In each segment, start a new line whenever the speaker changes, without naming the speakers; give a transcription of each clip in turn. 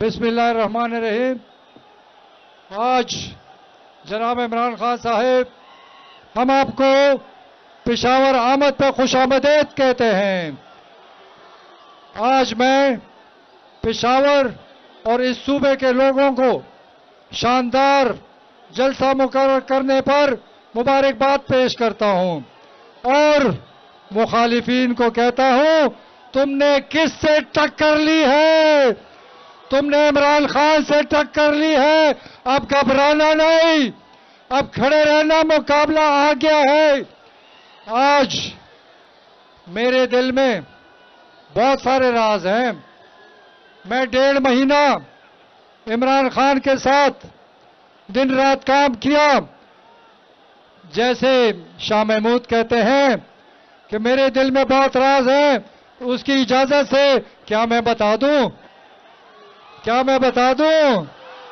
बिस्मिल्लाहिर्रहमानिर्रहीम। आज जनाब इमरान खान साहब, हम आपको पेशावर आमद पे खुशामदीद कहते हैं। आज मैं पेशावर और इस सूबे के लोगों को शानदार जलसा मुकर्रर करने पर मुबारकबाद पेश करता हूं और मुखालिफिन को कहता हूं, तुमने किससे टक्कर ली है? तुमने इमरान खान से टक्कर ली है। अब घबराना नहीं, अब खड़े रहना, मुकाबला आ गया है। आज मेरे दिल में बहुत सारे राज हैं। मैं 1.5 महीना इमरान खान के साथ दिन रात काम किया। जैसे शाह महमूद कहते हैं कि मेरे दिल में बहुत राज है, उसकी इजाजत से क्या मैं बता दूं? क्या मैं बता दूं?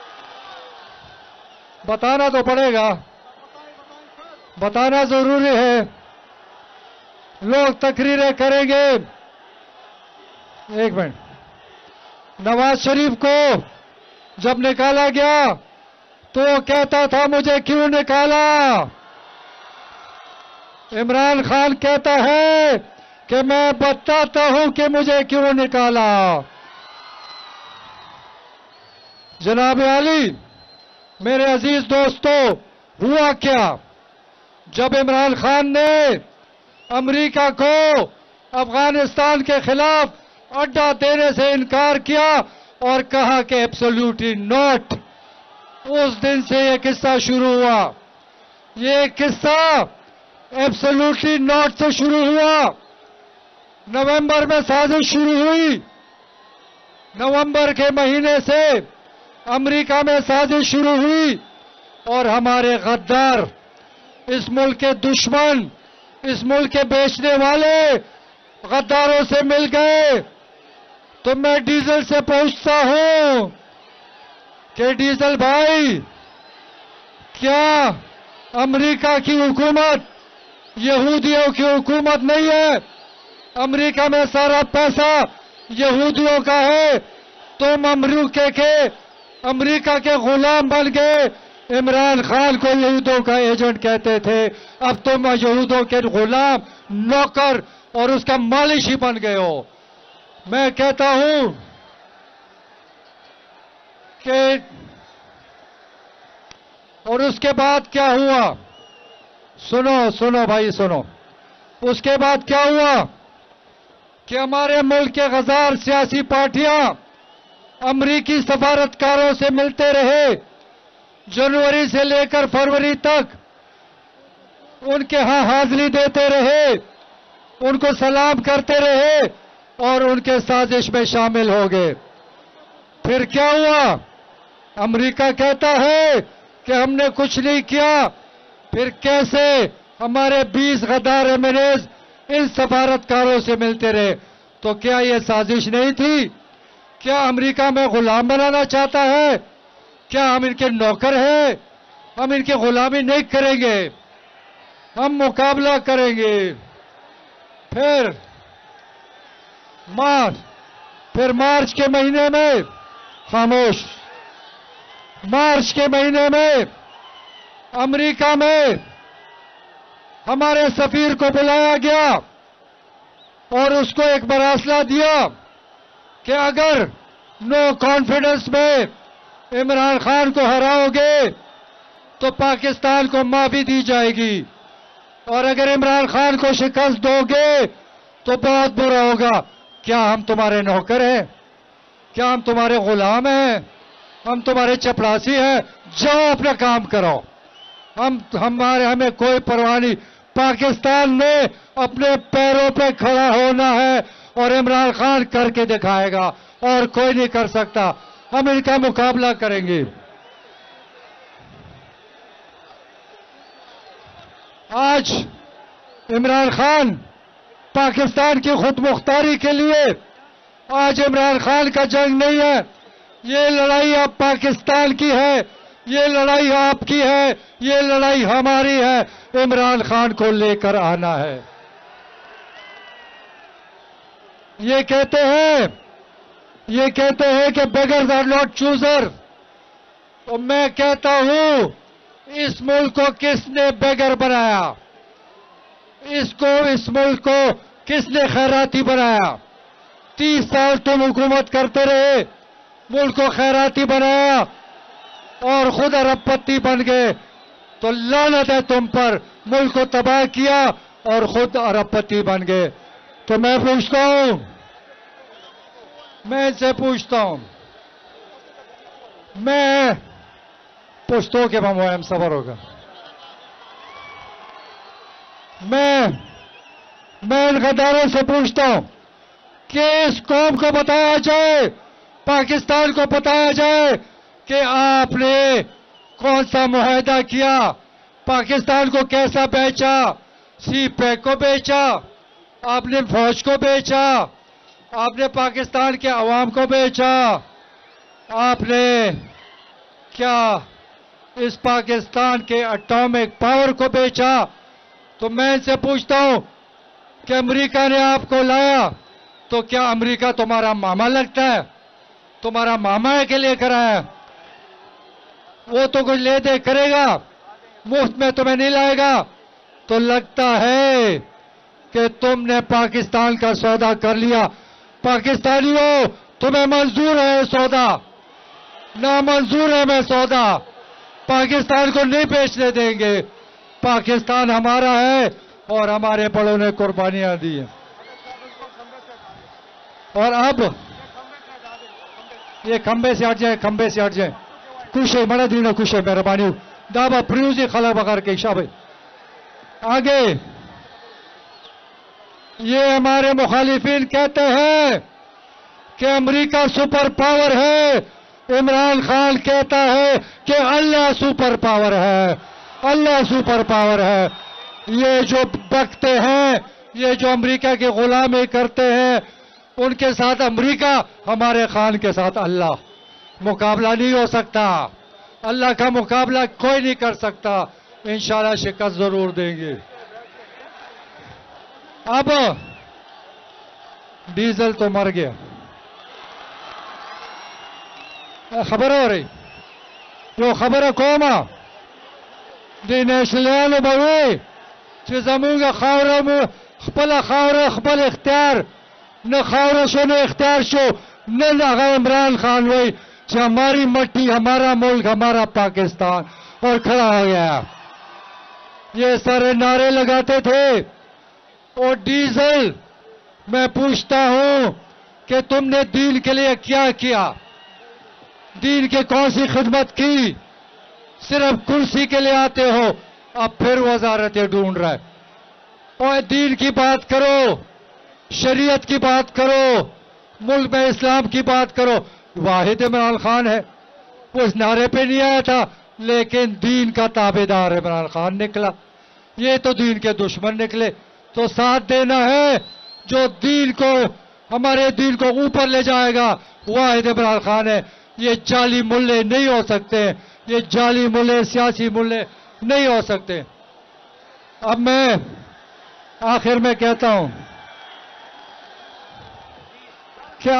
बताना तो पड़ेगा, बताना जरूरी है। लोग तकरीरें करेंगे। एक मिनट। नवाज शरीफ को जब निकाला गया तो वो कहता था, मुझे क्यों निकाला? इमरान खान कहता है कि मैं बताता हूं कि मुझे क्यों निकाला। जनाब आली, मेरे अजीज दोस्तों, हुआ क्या? जब इमरान खान ने अमेरिका को अफगानिस्तान के खिलाफ अड्डा देने से इनकार किया और कहा कि एब्सोल्युटली नॉट, उस दिन से ये किस्सा शुरू हुआ। ये किस्सा एब्सोल्युटली नॉट से शुरू हुआ। नवंबर में साजिश शुरू हुई। नवंबर के महीने से अमेरिका में साजिश शुरू हुई और हमारे गद्दार, इस मुल्क के दुश्मन, इस मुल्क के बेचने वाले गद्दारों से मिल गए। तो मैं डीजल से पूछता हूं कि डीजल भाई, क्या अमेरिका की हुकूमत यहूदियों की हुकूमत नहीं है? अमेरिका में सारा पैसा यहूदियों का है। तुम अमेरिका के गुलाम बन गए। इमरान खान को यहूदियों का एजेंट कहते थे, अब तुम यहूदियों के गुलाम, नौकर और उसका मालिश ही बन गए हो। मैं कहता हूं कि और उसके बाद क्या हुआ? सुनो सुनो भाई सुनो। उसके बाद क्या हुआ कि हमारे मुल्क के गजार सियासी पार्टियां अमरीकी सफारतकारों से मिलते रहे। जनवरी से लेकर फरवरी तक उनके यहां हाजिरी देते रहे, उनको सलाम करते रहे और उनके साजिश में शामिल हो गए। फिर क्या हुआ? अमेरिका कहता है कि हमने कुछ नहीं किया। फिर कैसे हमारे 20 गद्दार एमएनएज इन सफारतकारों से मिलते रहे? तो क्या यह साजिश नहीं थी? क्या अमेरिका में गुलाम बनाना चाहता है? क्या हम इनके नौकर हैं? हम इनकी गुलामी नहीं करेंगे, हम मुकाबला करेंगे। फिर मार्च के महीने में खामोश। मार्च के महीने में अमेरिका में हमारे सफीर को बुलाया गया और उसको एक मरासला दिया कि अगर नो कॉन्फिडेंस में इमरान खान को हराओगे तो पाकिस्तान को माफी दी जाएगी, और अगर इमरान खान को शिकस्त दोगे तो बहुत बुरा होगा। क्या हम तुम्हारे नौकर हैं? क्या हम तुम्हारे गुलाम हैं? हम तुम्हारे चपरासी हैं? जाओ अपना काम करो। हमें कोई परवाह नहीं। पाकिस्तान ने अपने पैरों पे खड़ा होना है और इमरान खान करके दिखाएगा, और कोई नहीं कर सकता। हम इनका मुकाबला करेंगे। आज इमरान खान पाकिस्तान की खुदमुख्तारी के लिए, आज इमरान खान का जंग नहीं है। ये लड़ाई अब पाकिस्तान की है, ये लड़ाई आपकी है, ये लड़ाई हमारी है। इमरान खान को लेकर आना है। ये कहते हैं یہ کہتے ہیں کہ beggars are not choosers. تو میں کہتا ہوں اس ملک کو کس نے بیگر بنایا؟ اس ملک کو کس نے خیراتی بنایا؟ 30 سال تم حکومت کرتے رہے، ملک کو خیراتی بنایا اور خود ارب پتی بن گئے. تو لعنت ہے تم پر، ملک کو تباہ کیا اور خود ارب پتی بن گئے. تو میں پوچھتا ہوں، میں ان سے پوچھتا ہوں، میں پوچھتوں کے بموائم صبر ہوگا. میں ان غداروں سے پوچھتا ہوں کہ اس قوم کو بتایا جائے، پاکستان کو بتایا جائے کہ آپ نے کون سا معاہدہ کیا، پاکستان کو کیسا بیچا، سی پیک کو بیچا، آپ نے فوج کو بیچا، آپ نے پاکستان کے عوام کو بیچا، آپ نے کیا اس پاکستان کے اٹامک پاور کو بیچا. تو میں ان سے پوچھتا ہوں کہ امریکہ نے آپ کو لایا تو کیا امریکہ تمہارا ماما لگتا ہے؟ تمہارا ماما ہے کہ لے کر آیا؟ وہ تو کچھ لے دے کرے گا، مفت میں تمہیں نہیں لائے گا. تو لگتا ہے کہ تم نے پاکستان کا سودا کر لیا. پاکستانیوں تمہیں منظور ہے سودا؟ نامنظور ہے میں سودا. پاکستان کو نہیں بیچنے دیں گے. پاکستان ہمارا ہے اور ہمارے بڑوں نے قربانیاں دی ہیں. اور اب یہ کھمبے سے ہٹ جائیں، کھمبے سے ہٹ جائیں. خوشے بڑا دین خوشے مہربانی دابا پریوزی خلا بغیر کے شابے آگے. یہ ہمارے مخالفین کہتے ہیں کہ امریکہ سپر پاور ہے. عمران خان کہتا ہے کہ اللہ سپر پاور ہے، اللہ سپر پاور ہے. یہ جو بکتے ہیں، یہ جو امریکہ کی غلامی کرتے ہیں، ان کے ساتھ امریکہ، ہمارے خان کے ساتھ اللہ. مقابلہ نہیں ہو سکتا، اللہ کا مقابلہ کوئی نہیں کر سکتا. انشاءاللہ شکست ضرور دیں گے. اب ڈیزل تو مر گیا، خبر ہو رہی جو خبر ہے کوما دی نیشنلانو بوي چې زمونږ خاوره خپل خاوره خپل اختیار نہ خاوره شو نہ اختیار شو نہ هغه عمران خان وای چې ہماری مٹی ہمارا ملک ہمارا پاکستان اور کھڑا ہو گیا. یہ سارے نعرے لگاتے تھے. اور ڈیزل میں پوچھتا ہوں کہ تم نے دین کے لیے کیا کیا؟ دین کے کون سی خدمت کی؟ صرف کرسی کے لیے آتے ہو. اب پھر وزارتیں ڈھونڈ رہا ہے. اور دین کی بات کرو، شریعت کی بات کرو، ملک میں اسلام کی بات کرو. واحد عمران خان ہے، وہ اس نعرے پہ نہیں آیا تھا لیکن دین کا تابعدار عمران خان نکلا. یہ تو دین کے دشمن نکلے. تو ساتھ دینا ہے جو دین کو، ہمارے دین کو اوپر لے جائے گا، واحد عمران خان ہے. یہ جعلی ملے نہیں ہو سکتے، یہ جعلی ملے سیاسی ملے نہیں ہو سکتے. اب میں آخر میں کہتا ہوں کہ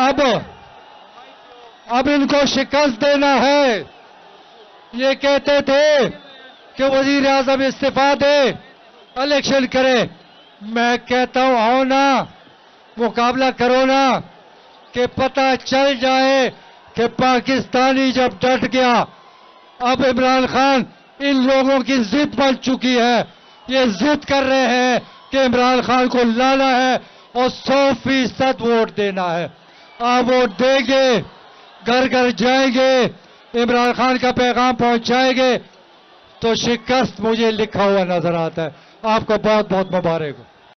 اب ان کو شکست دینا ہے. یہ کہتے تھے کہ وزیر اعظم استعفیٰ دے، الیکشن کرے. میں کہتا ہوں آؤ نا، مقابلہ کرو نا، کہ پتہ چل جائے کہ پاکستانی جب ڈٹ گیا. اب عمران خان ان لوگوں کی ضد بن چکی ہے. یہ ضد کر رہے ہیں کہ عمران خان کو لانا ہے اور 100% ووٹ دینا ہے. آپ ووٹ دیں گے، گھر گھر جائیں گے، عمران خان کا پیغام پہنچائیں گے تو شکست مجھے لکھا ہوا نظر آتا ہے. آپ کو بہت بہت مبارک ہو.